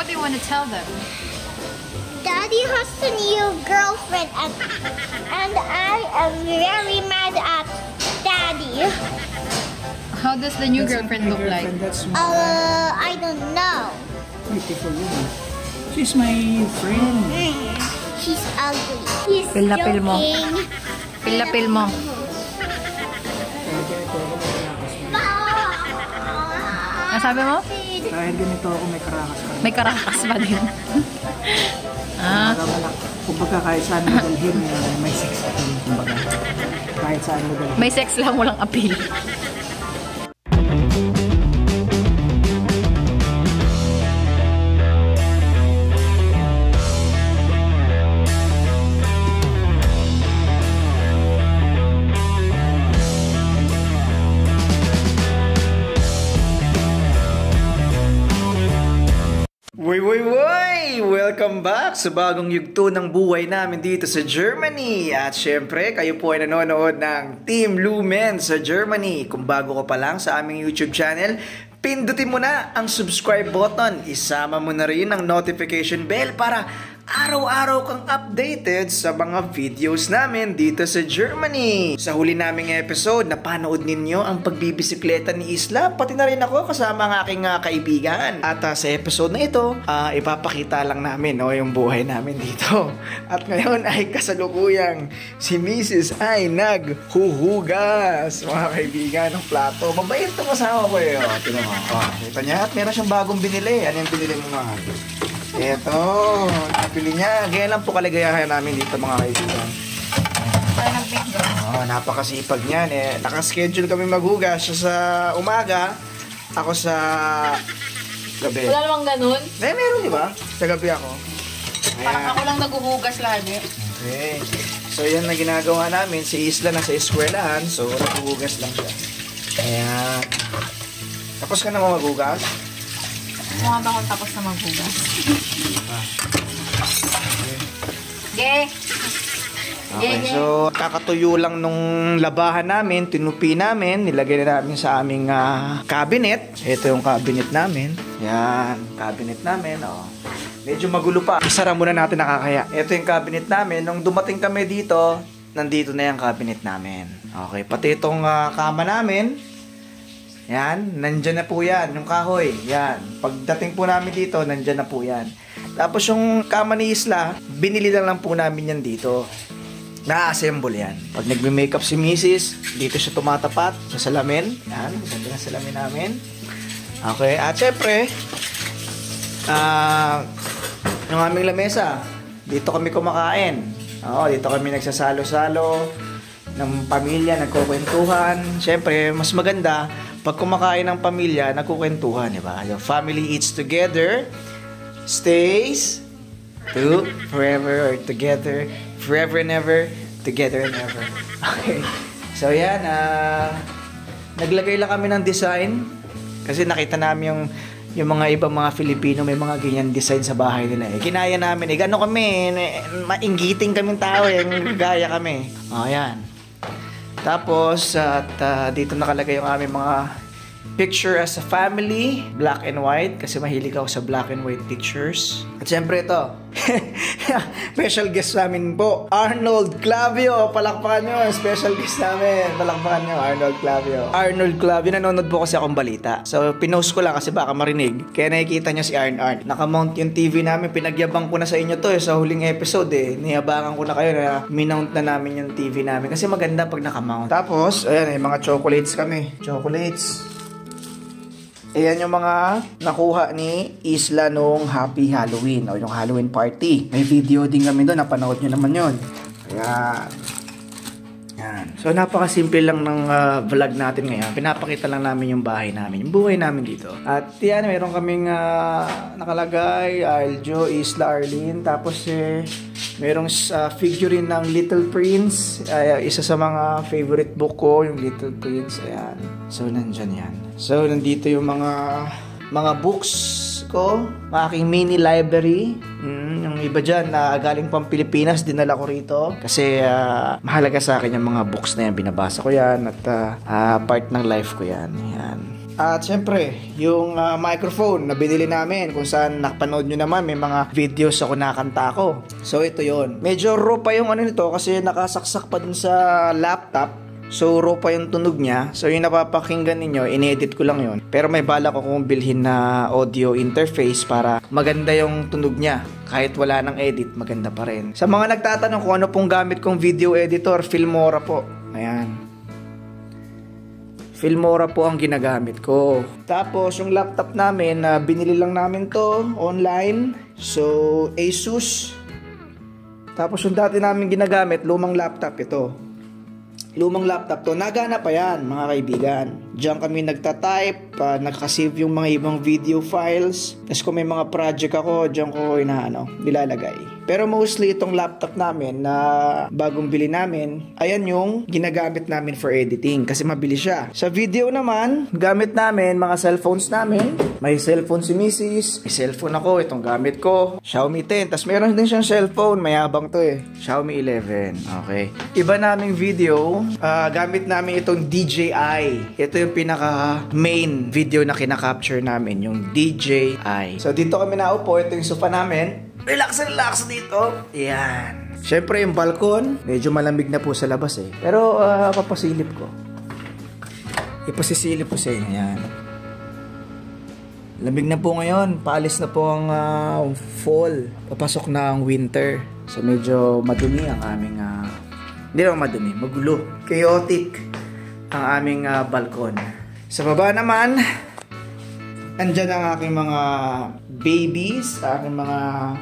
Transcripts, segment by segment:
What do you want to tell them? Daddy has a new girlfriend and I am very mad at Daddy. How does the new girlfriend look like? I don't know. Beautiful woman. She's my friend. She's ugly. He's Pil mo. Pil mo. Sabi mo? Dahil ganito ako may karakas pa. May karakas pa din. Kumbaga kahit saan mo dalhin, may sex appeal. Kumbaga kahit saan mo dalhin. May sex lang, walang appeal. Woy! Welcome back sa bagong yugto ng buhay namin dito sa Germany. At syempre, kayo po ay nanonood ng Team Lumen sa Germany. Kung bago ka pa lang sa aming YouTube channel, pindutin mo na ang subscribe button. Isama mo na rin ang notification bell para araw-araw kang updated sa mga videos namin dito sa Germany. Sa huli naming episode, napanood ninyo ang pagbibisikleta ni Isla, pati na rin ako kasama ang aking kaibigan. At sa episode na ito, ipapakita lang namin yung buhay namin dito. At ngayon ay kasalukuyang si Mrs. ay naghuhugas, mga kaibigan, ng plato. Mabait ito kasama ko eh. Tignan mo. Kita niya at meron siyang bagong binili. Ano yung binili mo nga? Ito, napili niya. Ganyan lang po kaligayahan namin dito, mga kaibigan. Napakasipag niyan eh. Nakaschedule kami maghugas. Siya sa umaga, ako sa gabi. Wala namang ganun? Meron, di ba? Sa gabi ako. Parang ako lang naghuhugas lagi. Okay. So, yan na ginagawa namin. Si Isla na sa eskwelahan. So, naghuhugas lang siya. Ayan. Tapos ka na maghugas? Mukha ba akong tapos na maghugas? Okay. Okay, so kakatuyo lang nung labahan namin, tinupi namin, nilagay na namin sa aming cabinet. Ito yung cabinet namin. Yan, cabinet namin. Medyo magulo pa. Isara muna natin nakakaya. Ito yung cabinet namin. Nung dumating kami dito, nandito na yung cabinet namin. Okay, pati itong kama namin. Yan, nandyan na po yan, yung kahoy. Yan, pagdating po namin dito, nandyan na po yan. Tapos yung kama ni Isla, binili lang po namin yan dito. Na-assemble yan. Pag nagme-makeup si Mrs., dito siya tumatapat sa salamin. Yan, ganda na salamin namin. Okay, at syempre, yung aming lamesa, dito kami kumakain. Dito kami nagsasalo-salo ng pamilya, nagkukwentuhan. Syempre, mas maganda pag kumakain ng pamilya, nagkukwentuhan, di ba? Yung family eats together, stays forever, or together, forever and ever, together and ever. Okay. So, yan. Naglagay lang kami ng design kasi nakita namin yung mga ibang mga Filipino may mga ganyan design sa bahay nila. Kinaya namin. Gano'n kami, mainggiting kaming tao. Gaya kami. Yan. Tapos, dito nakalagay yung aming mga picture as a family, black and white, kasi mahilig ako sa black and white pictures. At syempre ito, special guest namin po, Arnold Clavio. Palakpakan nyo, special guest namin. Palakpakan nyo, Arnold Clavio. Arnold Clavio, nanonood po kasi akong balita. So, pinost ko lang kasi baka marinig. Kaya nakikita nyo si Arn. Nakamount yung TV namin, pinagyabang ko na sa inyo to sa huling episode Niyabangan ko na kayo na minount na namin yung TV namin. Kasi maganda pag nakamount. Tapos, ayan mga chocolates kami. Chocolates. Ayan yung mga nakuha ni Isla nung Happy Halloween o yung Halloween party. May video din kami doon, napanood nyo naman yun. Ayan. Ayan. So napakasimple lang ng vlog natin ngayon. Pinapakita lang namin yung bahay namin, yung buhay namin dito. At yan, mayroon kaming nakalagay, Aljo, Isla, Arlene. Tapos mayroong figurine ng Little Prince. Isa sa mga favorite book ko, yung Little Prince. Ayan. So nandyan yan. So, nandito yung mga books ko, aking mini library. Yung iba dyan na galing pang Pilipinas, dinala ko rito. Kasi mahalaga sa akin yung mga books na yan. Binabasa ko yan at part ng life ko yan. Yan. At syempre, yung microphone na binili namin kung saan napanood nyo naman, may mga videos ako nakanta ko. So ito yon. Medyo raw pa yung ano nito kasi nakasaksak pa dun sa laptop. So raw pa yung tunog niya. So yung napapakinggan ninyo, inedit ko lang yon. Pero may balak ko kung bilhin na audio interface para maganda yung tunog niya. Kahit wala nang edit, maganda pa rin. Sa mga nagtatanong kung ano pong gamit kong video editor, Filmora po. Ayan. Filmora po ang ginagamit ko. Tapos yung laptop namin, binili lang namin to online. So Asus. Tapos yung dati namin ginagamit, lumang laptop ito. Lumang laptop to. Nagana pa yan mga kaibigan. Diyan kami nagta-type, nakasave yung mga ibang video files. Tapos kung may mga project ako, diyan ko nilalagay. Pero mostly itong laptop namin na bagong bili namin, ayan yung ginagamit namin for editing kasi mabilis siya. Sa video naman, gamit namin mga cellphones namin. May cellphone si Mrs. May cellphone ako, itong gamit ko. Xiaomi 10. Tapos meron din siyang cellphone, mayabang to eh. Xiaomi 11. Okay. Iba naming video, gamit namin itong DJI. Ito yung pinaka main video na kinakapture namin, yung DJI. So dito kami naupo, ito yung sofa namin. Relax dito. Yan. Siyempre yung balkon, medyo malamig na po sa labas eh. Pero papasilip ko. Ipasisilip ko sa inyo. Yan. Lamig na po ngayon. Paalis na po ang fall. Papasok na ang winter. So medyo madumi ang aming hindi naman madumi, magulo. Chaotic ang aming balkon. Sa baba naman, andyan ang aking mga babies, aking mga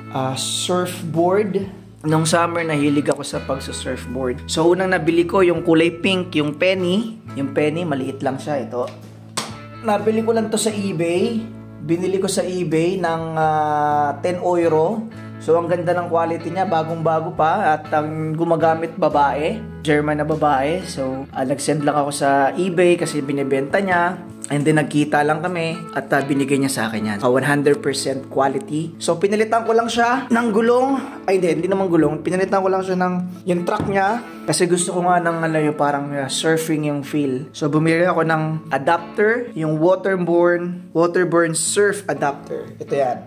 surfboard. Nung summer, nahilig ako sa pagsa-surfboard. So, unang nabili ko yung kulay pink, yung penny. Yung penny, maliit lang siya, ito. Nabili ko lang to sa eBay. Binili ko sa eBay ng 10 euro. So, ang ganda ng quality niya, bagong-bago pa. At ang gumagamit babae, German na babae. So, nag-send lang ako sa eBay kasi binibenta niya. And then, nagkita lang kami at binigay niya sa akin yan. 100% quality. So, pinalitan ko lang siya ng gulong. Ay, hindi naman gulong. Pinalitan ko lang siya ng yung truck niya. Kasi gusto ko nga ng yung parang surfing yung feel. So, bumili ako ng adapter. Yung waterborne surf adapter. Ito yan.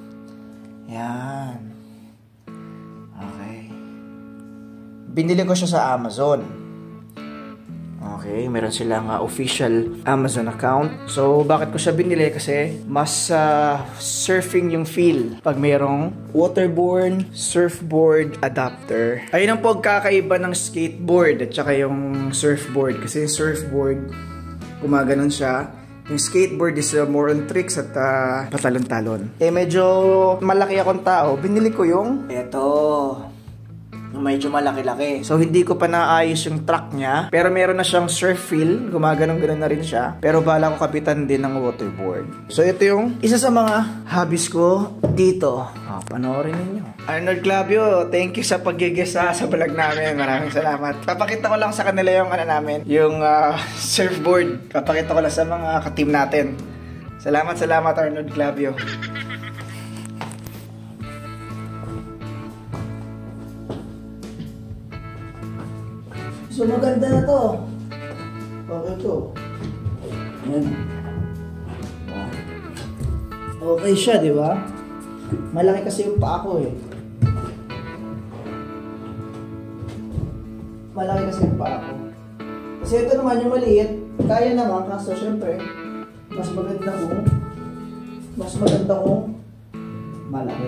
Yan. Okay. Binili ko siya sa Amazon. Okay, meron silang official Amazon account. So, bakit ko siya binili? Kasi mas surfing yung feel pag mayroong waterborne surfboard adapter. Ayun ang pagkakaiba ng skateboard at saka yung surfboard. Kasi yung surfboard, gumaganon siya. Yung skateboard is more on tricks at patalon-talon. Eh, medyo malaki akong tao. Binili ko yung eto. Medyo malaki-laki. So, hindi ko pa naayos yung truck niya. Pero meron na siyang surf feel. Gumaganon-ganon na rin siya. Pero bala ko kapitan din ng waterboard. So, ito yung isa sa mga hobbies ko dito. Panoorin ninyo. Arnold Clavio, thank you sa pag-guest sa vlog namin. Maraming salamat. Papakita ko lang sa kanila yung namin, yung surfboard. Papakita ko lang sa mga ka-team natin. Salamat Arnold Clavio. So, maganda na to. Okay to. Ayan. Okay siya, di ba? Malaki kasi yung paa ko eh. Malaki kasi yung paa ko. Kasi ito naman yung maliit. Kaya naman, kaso syempre, mas maganda kung malaki.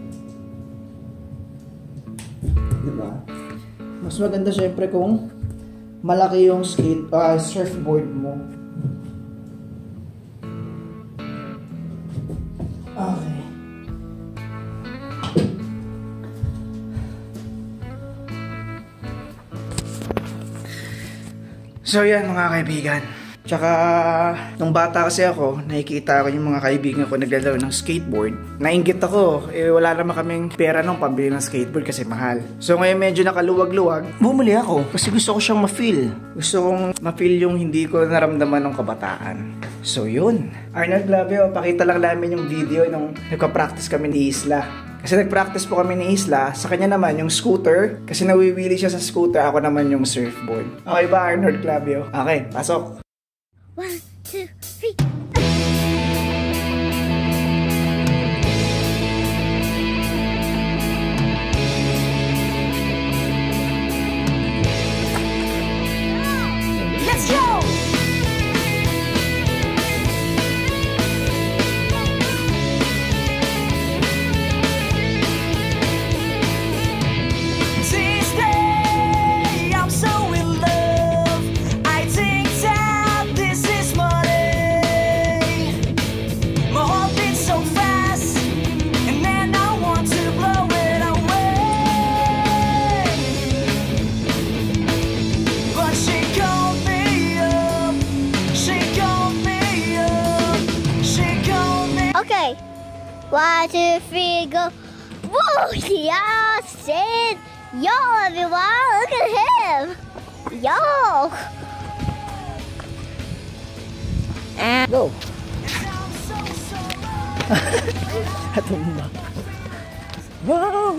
Di ba? Mas maganda syempre kung malaki yung surfboard mo. Okay. So yan mga kaibigan. Tsaka, nung bata kasi ako, nakikita ko yung mga kaibigan ko naglalaro ng skateboard. Nainggit ako, wala naman kaming pera nung pambili ng skateboard kasi mahal. So ngayon medyo nakaluwag-luwag, bumili ako kasi gusto ko siyang ma-feel. Gusto kong ma-feel yung hindi ko naramdaman ng kabataan. So yun. Arnold Clavio, pakita lang namin yung video nung nagka-practice kami ni Isla. Kasi nag-practice po kami ni Isla, sa kanya naman yung scooter, kasi nawiwili siya sa scooter, ako naman yung surfboard. Okay ba Arnold Clavio? Okay, pasok. 1, 2, 3. feet. Let's go! I'm so in love. I think that this is money. My heart beats so fast, and then I want to blow it away. But she called me up. She called me up. She called me. Okay. 1, 2, 3, go. Woo! Yeah, Sid. Yo, everyone, look at him. Yo. And Go! Tumba. Wow!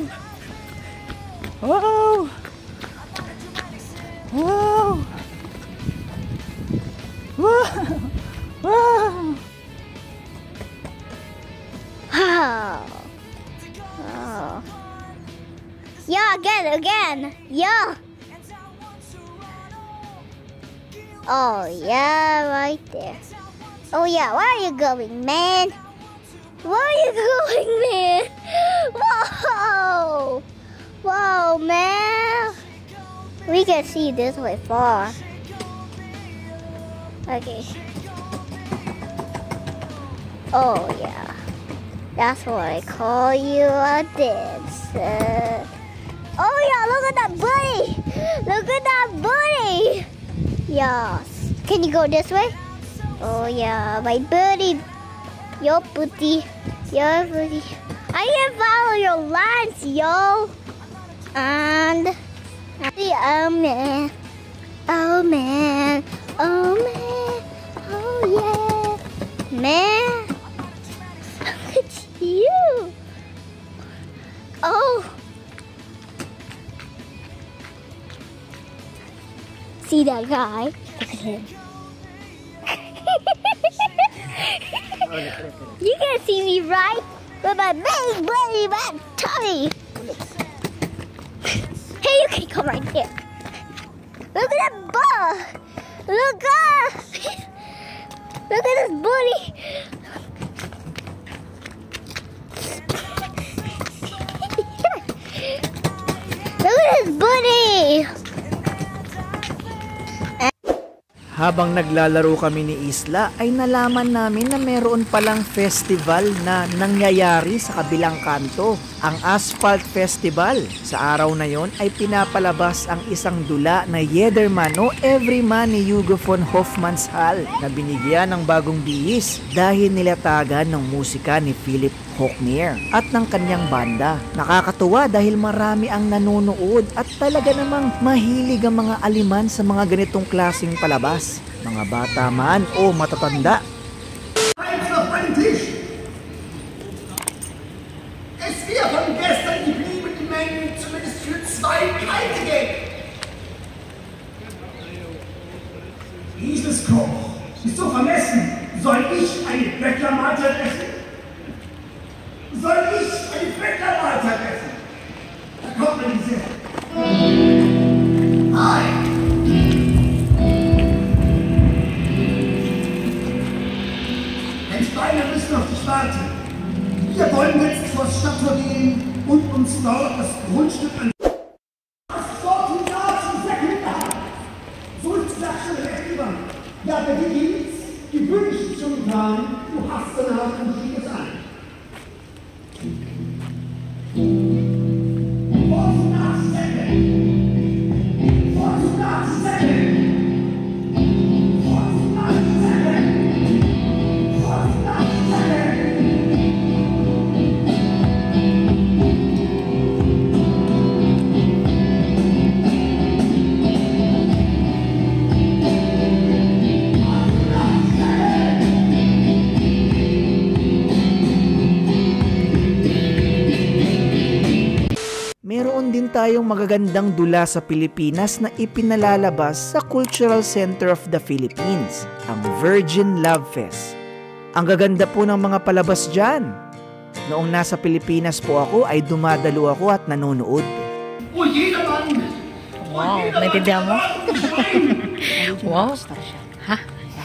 Wow! Wow! Wow! Wow! wow. Oh. Yeah, again. Yeah. Oh, yeah, right there. Oh, yeah, where are you going, man? Where are you going, man? Whoa! Whoa, man. We can see this way far. Okay. Oh, yeah. That's what I call you a dancer. Oh, yeah, look at that booty. Look at that booty. Yes. Can you go this way? Oh, yeah, my booty. Your booty. Your booty. I can follow your lines, yo. And, oh, man. Oh, man. Oh, man. Oh, yeah. Man. Look at you. Oh. See that guy? Look at him. You can see me, right? With my big belly, my tummy. Hey, you can come right there. Look at that ball. Look up. Look at this booty. Look at his booty. Habang naglalaro kami ni Isla ay nalaman namin na meron palang festival na nangyayari sa kabilang kanto, ang Asphalt Festival. Sa araw na yon ay pinapalabas ang isang dula na Jedermann o Everyman ni Hugo von Hofmannsthal na binigyan ng bagong bihis dahil nilatagan ng musika ni Philip Hochner at ng kanyang banda. Nakakatuwa dahil marami ang nanonood at talaga namang mahilig ang mga aliman sa mga ganitong klaseng palabas, mga bata man o matatanda. Einfach an den Tisch! Es wäre von gestern geblieben, die Mengen zumindest für 2 kalte Geld. Dieses Koch ist so vermessen. Soll ich eine Bäckermahlzeit essen? Soll ich eine Bäckermahlzeit essen? Da kommt mir diese... Hi! Herr Steiner müssen auf dich warten. Wir wollen jetzt zur Stadttor gehen und uns dort das Grundstück an... Was dort und da zum Säckeln haben. So ist das schon recht über. Ja, bei dir geht's. Gewünscht schon getan. Du hast danach und schick es an. din tayong magagandang dula sa Pilipinas na ipinalalabas sa Cultural Center of the Philippines, ang Virgin Love Fest. Ang gaganda po ng mga palabas dyan. Noong nasa Pilipinas po ako ay dumadalo ako at nanonood. Wo jedermann, Wow, naintindihan mo? Wow. Ha?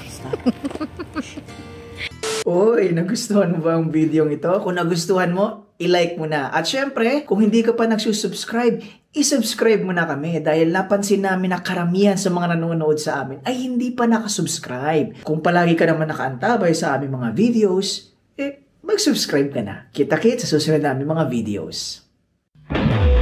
Oy, nagustuhan mo ba ang video ito? Kung nagustuhan mo, i-like mo na. At syempre, kung hindi ka pa nagsusubscribe, i-subscribe mo na kami dahil napansin namin na karamihan sa mga nanonood sa amin ay hindi pa nakasubscribe. Kung palagi ka naman nakaantabay sa aming mga videos, mag-subscribe ka na. Kita-kit sa susunod namin mga videos.